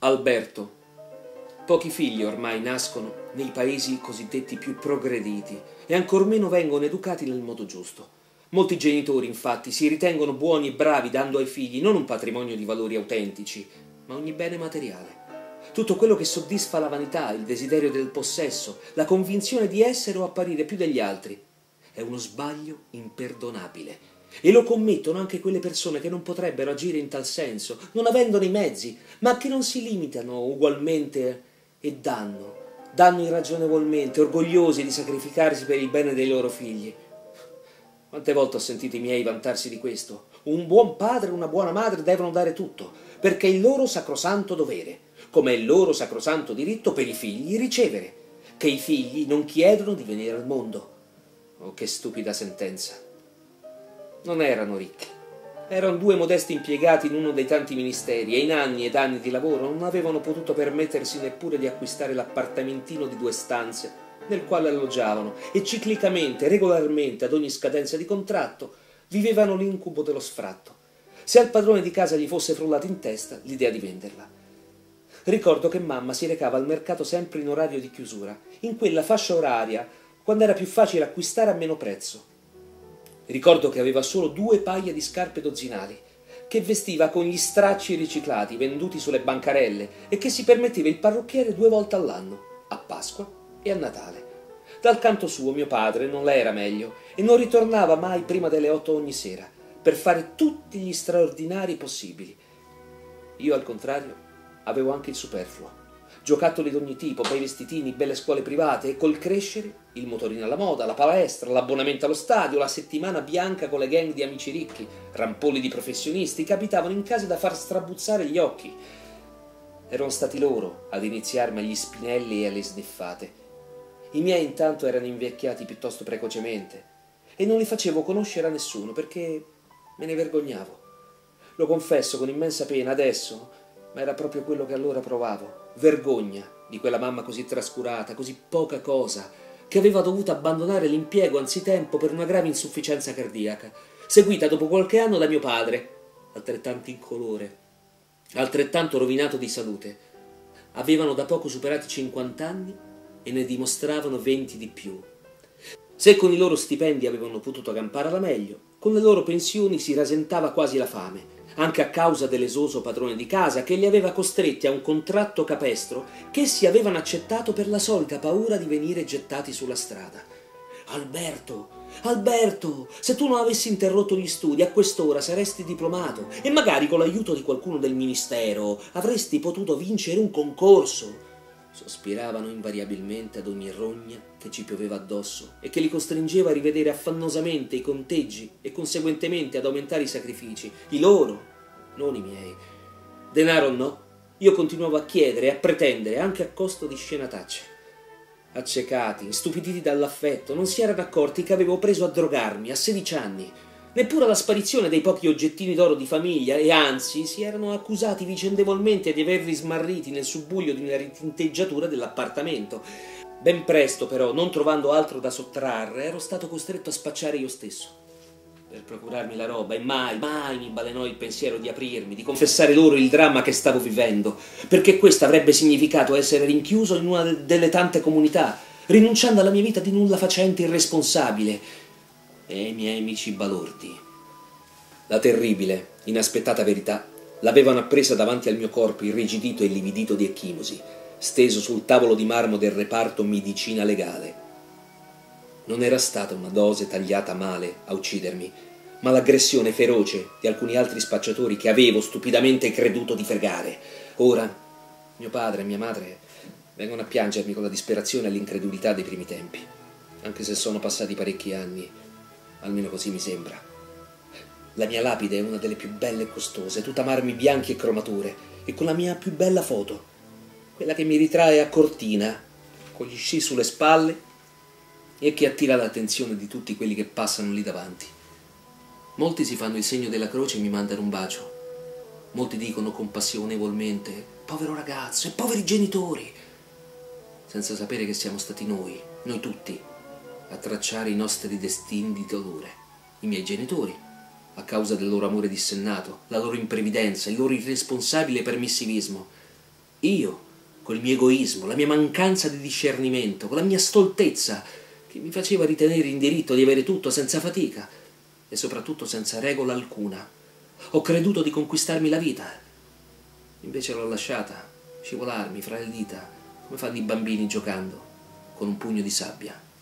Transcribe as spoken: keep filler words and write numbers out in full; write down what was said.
Alberto. Pochi figli ormai nascono nei paesi cosiddetti più progrediti e ancor meno vengono educati nel modo giusto. Molti genitori, infatti, si ritengono buoni e bravi dando ai figli non un patrimonio di valori autentici, ma ogni bene materiale. Tutto quello che soddisfa la vanità, il desiderio del possesso, la convinzione di essere o apparire più degli altri. È uno sbaglio imperdonabile. E lo commettono anche quelle persone che non potrebbero agire in tal senso, non avendone i mezzi, ma che non si limitano ugualmente e danno, danno irragionevolmente, orgogliosi di sacrificarsi per il bene dei loro figli. Quante volte ho sentito i miei vantarsi di questo? Un buon padre e una buona madre devono dare tutto, perché è il loro sacrosanto dovere, come è il loro sacrosanto diritto per i figli ricevere, che i figli non chiedono di venire al mondo. Oh, che stupida sentenza! Non erano ricchi. Erano due modesti impiegati in uno dei tanti ministeri e in anni ed anni di lavoro non avevano potuto permettersi neppure di acquistare l'appartamentino di due stanze nel quale alloggiavano e ciclicamente, regolarmente, ad ogni scadenza di contratto, vivevano l'incubo dello sfratto. Se al padrone di casa gli fosse frullata in testa l'idea di venderla. Ricordo che mamma si recava al mercato sempre in orario di chiusura, in quella fascia oraria, quando era più facile acquistare a meno prezzo. Ricordo che aveva solo due paia di scarpe dozzinali, che vestiva con gli stracci riciclati venduti sulle bancarelle e che si permetteva il parrucchiere due volte all'anno, a Pasqua e a Natale. Dal canto suo mio padre non le era meglio e non ritornava mai prima delle otto ogni sera, per fare tutti gli straordinari possibili. Io, al contrario, avevo anche il superfluo. Giocattoli d'ogni tipo, bei vestitini, belle scuole private e col crescere il motorino alla moda, la palestra, l'abbonamento allo stadio, la settimana bianca con le gang di amici ricchi, rampolli di professionisti, capitavano in casa da far strabuzzare gli occhi. Erano stati loro ad iniziarmi agli spinelli e alle sniffate. I miei intanto erano invecchiati piuttosto precocemente e non li facevo conoscere a nessuno perché me ne vergognavo. Lo confesso con immensa pena adesso, ma era proprio quello che allora provavo. Vergogna di quella mamma così trascurata, così poca cosa, che aveva dovuto abbandonare l'impiego anzitempo per una grave insufficienza cardiaca, seguita dopo qualche anno da mio padre, altrettanto incolore, altrettanto rovinato di salute. Avevano da poco superato i cinquant'anni e ne dimostravano venti di più. Se con i loro stipendi avevano potuto campare alla meglio, con le loro pensioni si rasentava quasi la fame, anche a causa dell'esoso padrone di casa che li aveva costretti a un contratto capestro che essi avevano accettato per la solita paura di venire gettati sulla strada. Alberto, Alberto, se tu non avessi interrotto gli studi a quest'ora saresti diplomato e magari con l'aiuto di qualcuno del ministero avresti potuto vincere un concorso. Sospiravano invariabilmente ad ogni rogna che ci pioveva addosso e che li costringeva a rivedere affannosamente i conteggi e conseguentemente ad aumentare i sacrifici, i loro, non i miei. Denaro no, io continuavo a chiedere e a pretendere anche a costo di scenatacce. Accecati, stupiditi dall'affetto, non si erano accorti che avevo preso a drogarmi a sedici anni. Neppure alla sparizione dei pochi oggettini d'oro di famiglia e anzi si erano accusati vicendevolmente di averli smarriti nel subbuglio di una ritinteggiatura dell'appartamento. Ben presto però, non trovando altro da sottrarre, ero stato costretto a spacciare io stesso per procurarmi la roba e mai, mai mi balenò il pensiero di aprirmi, di confessare loro il dramma che stavo vivendo, perché questo avrebbe significato essere rinchiuso in una delle tante comunità, rinunciando alla mia vita di nulla facente irresponsabile e ai miei amici balordi. La terribile, inaspettata verità l'avevano appresa davanti al mio corpo irrigidito e lividito di ecchimosi, steso sul tavolo di marmo del reparto medicina legale. Non era stata una dose tagliata male a uccidermi, ma l'aggressione feroce di alcuni altri spacciatori che avevo stupidamente creduto di fregare. Ora mio padre e mia madre vengono a piangermi con la disperazione e l'incredulità dei primi tempi, anche se sono passati parecchi anni. Almeno così mi sembra. La mia lapide è una delle più belle e costose, tutta marmi bianchi e cromature, e con la mia più bella foto, quella che mi ritrae a Cortina, con gli sci sulle spalle, e che attira l'attenzione di tutti quelli che passano lì davanti. Molti si fanno il segno della croce e mi mandano un bacio. Molti dicono compassionevolmente: povero ragazzo e poveri genitori, senza sapere che siamo stati noi, noi tutti, a tracciare i nostri destini di dolore. I miei genitori, a causa del loro amore dissennato, la loro imprevidenza, il loro irresponsabile permissivismo. Io, col mio egoismo, la mia mancanza di discernimento, con la mia stoltezza, che mi faceva ritenere in diritto di avere tutto senza fatica e soprattutto senza regola alcuna, ho creduto di conquistarmi la vita. Invece l'ho lasciata scivolarmi fra le dita, come fanno i bambini giocando con un pugno di sabbia.